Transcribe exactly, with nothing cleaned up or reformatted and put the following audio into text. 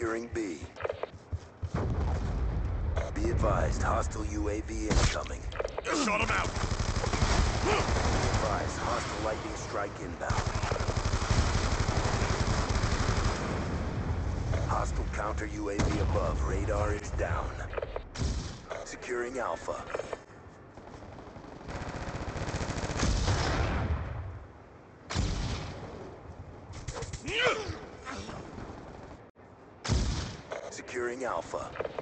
Securing B. Be advised, hostile U A V incoming. Shut him out! Be advised, hostile lightning strike inbound. Hostile counter U A V above. Radar is down. Securing Alpha. Securing Alpha.